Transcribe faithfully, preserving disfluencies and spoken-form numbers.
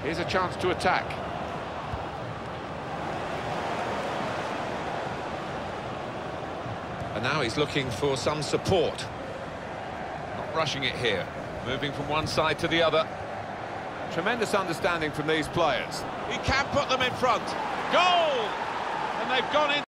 Here's a chance to attack. And now he's looking for some support. Not rushing it here. Moving from one side to the other. Tremendous understanding from these players. He can put them in front. Goal! And they've gone into